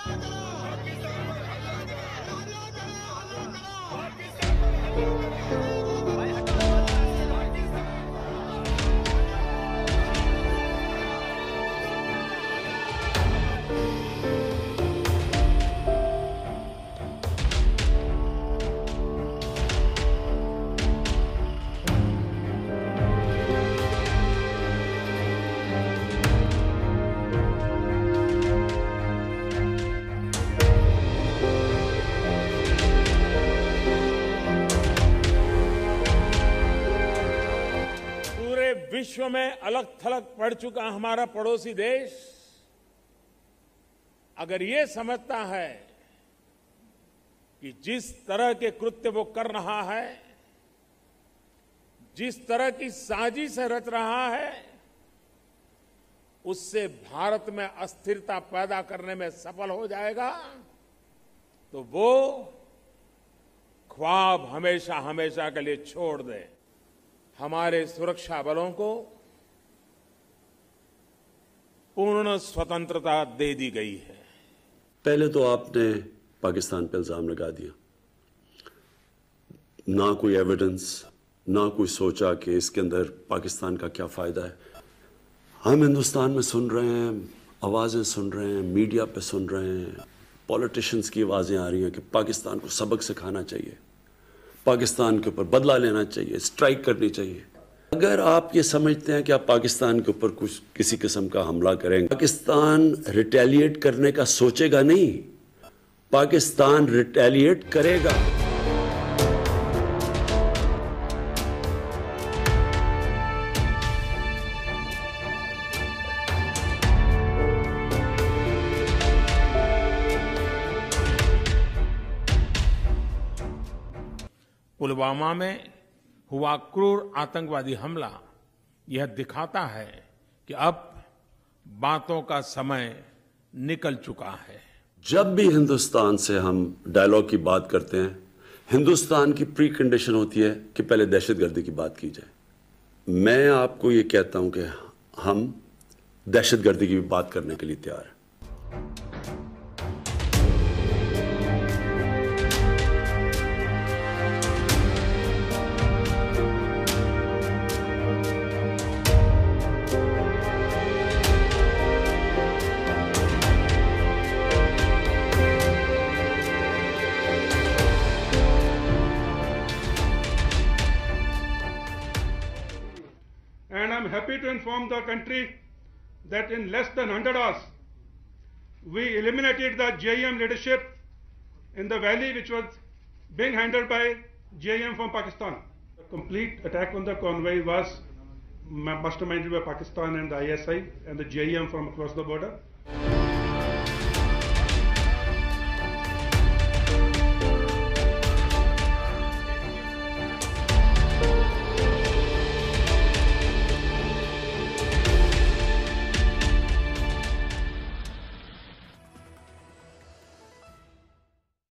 विश्व में अलग थलग पड़ चुका हमारा पड़ोसी देश अगर ये समझता है कि जिस तरह के कृत्य वो कर रहा है, जिस तरह की साजिश रच रहा है, उससे भारत में अस्थिरता पैदा करने में सफल हो जाएगा, तो वो ख्वाब हमेशा हमेशा के लिए छोड़ दे। हमारे सुरक्षा बलों को पूर्ण स्वतंत्रता दे दी गई है। पहले तो आपने पाकिस्तान पर इल्जाम लगा दिया, ना कोई एविडेंस, ना कोई सोचा कि इसके अंदर पाकिस्तान का क्या फायदा है। हम हिंदुस्तान में सुन रहे हैं, आवाजें सुन रहे हैं, मीडिया पे सुन रहे हैं, पॉलिटिशियंस की आवाजें आ रही हैं कि पाकिस्तान को सबक सिखाना चाहिए, पाकिस्तान के ऊपर बदला लेना चाहिए, स्ट्राइक करनी चाहिए। अगर आप ये समझते हैं कि आप पाकिस्तान के ऊपर कुछ किसी किस्म का हमला करेंगे, पाकिस्तान रिटेलिएट करने का सोचेगा नहीं, पाकिस्तान रिटेलिएट करेगा। पुलवामा में हुआ क्रूर आतंकवादी हमला यह दिखाता है कि अब बातों का समय निकल चुका है। जब भी हिंदुस्तान से हम डायलॉग की बात करते हैं, हिंदुस्तान की प्री कंडीशन होती है कि पहले दहशतगर्दी की बात की जाए। मैं आपको ये कहता हूं कि हम दहशतगर्दी की भी बात करने के लिए तैयार हैं। And I'm happy to inform the country that in less than 100 hours, we eliminated the JEM leadership in the valley which was being handled by JEM from Pakistan. The complete attack on the convoy was masterminded by Pakistan and the ISI and the JEM from across the border.